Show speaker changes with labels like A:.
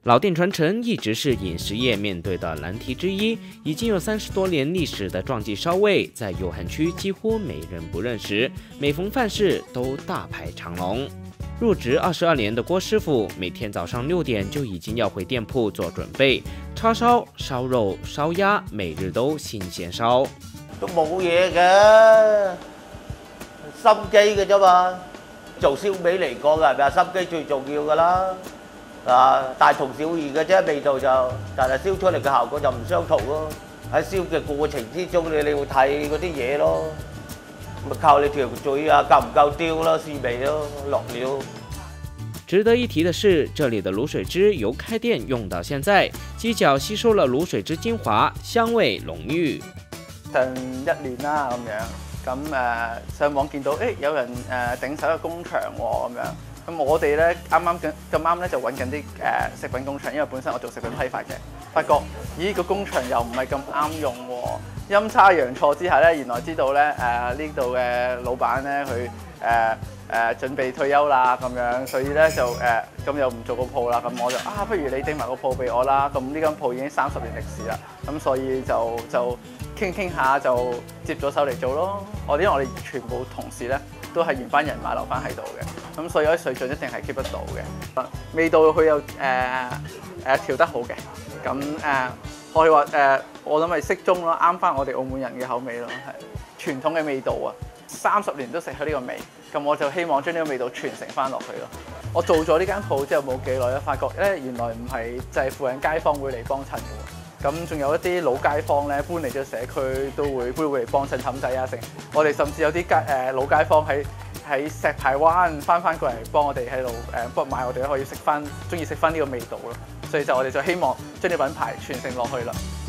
A: 老店传承一直是饮食业面对的难题之一，已经有30多年历史的壮记烧味，在酉汉区几乎没人不认识，每逢饭市都大排长龙。入职22年的郭师傅，每天早上6点就已经要回店鋪做準備，叉燒、燒肉、燒鴨，每日都新鮮燒。
B: 都冇嘢嘅，心機嘅啫嘛。做燒味嚟講係咪啊？心機最重要㗎啦。大同小異嘅啫，味道就，但係燒出嚟嘅效果就唔相同咯。喺燒嘅過程之中，你要睇嗰啲嘢咯，咪靠你條嘴啊，夠唔夠刁咯，試味咯，落料。
A: 值得一提的是，这里的卤水汁由开店用到现在，鸡腳吸收了卤水汁精華，香味濃郁。
C: 上1年啦咁樣，咁上網見到有人頂手嘅工場喎咁樣。咁我哋咧咁啱咧就揾緊啲食品工場，因為本身我做食品批發嘅，發覺咦個工場又唔係咁啱用喎，陰差陽錯之下咧，原來知道咧呢度嘅老闆咧佢準備退休啦咁樣，所以咧就咁又唔做個鋪啦，咁我就不如你頂埋個鋪俾我啦，咁呢間鋪已經30年歷史啦，咁所以就傾下就接咗手嚟做咯。因為我哋全部同事咧都係原班人馬留翻喺度嘅，咁所以嗰啲水準一定係 keep 得到嘅。味道佢又調得好嘅，咁可以話我諗係適中咯，啱翻我哋澳門人嘅口味咯，係傳統嘅味道啊！30年都食開呢個味，咁我就希望將呢個味道傳承翻落去咯。我做咗呢間鋪之後冇幾耐咧，發覺原來唔係就係附近街坊會嚟幫襯嘅喎。咁仲有一啲老街坊咧，搬嚟咗社區都會嚟幫襯氹仔啊成。我哋甚至有啲老街坊喺石排灣翻過嚟幫我哋喺度幫買我哋可以中意食翻呢個味道咯。所以我哋就希望將啲品牌傳承落去啦。